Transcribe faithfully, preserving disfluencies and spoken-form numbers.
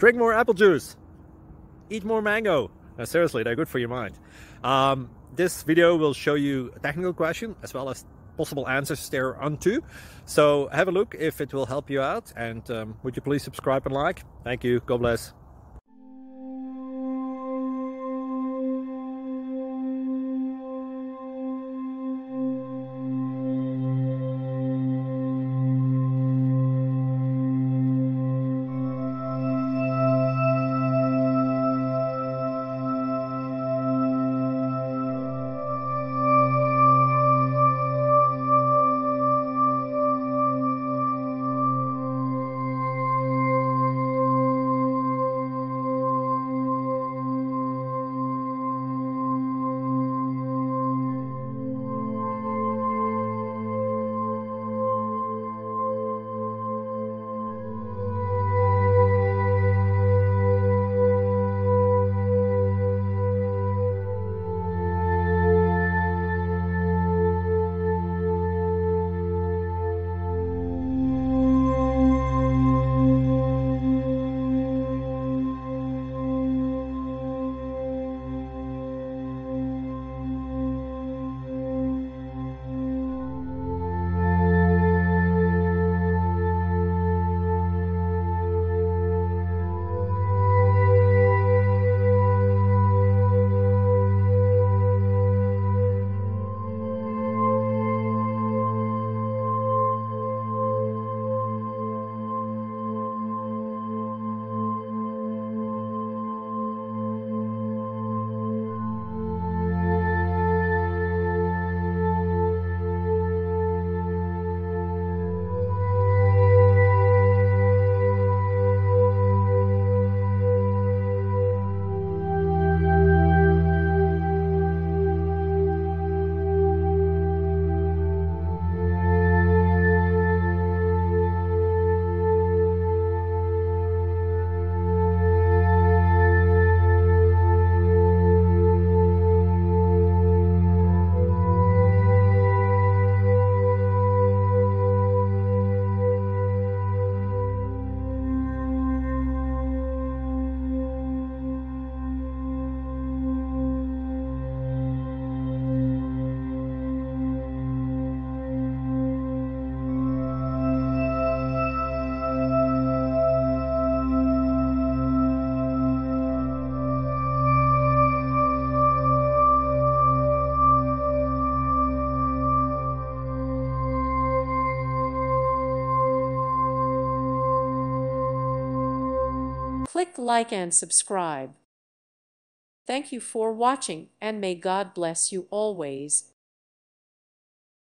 drink more apple juice, eat more mango. No, seriously, they're good for your mind. Um, this video will show you a technical question as well as possible answers there onto. So have a look if it will help you out, and um, would you please subscribe and like? Thank you. God bless. Click like and subscribe. Thank you for watching, and may God bless you always.